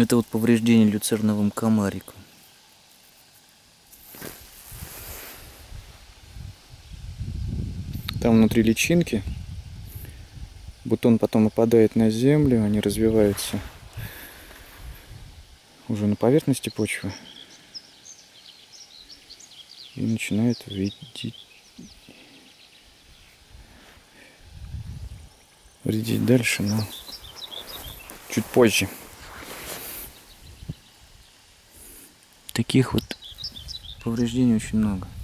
Это вот повреждение люцерновым комариком. Там внутри личинки. Бутон потом опадает на землю, они развиваются уже на поверхности почвы и начинают вредить дальше, но чуть позже. Таких вот повреждений очень много.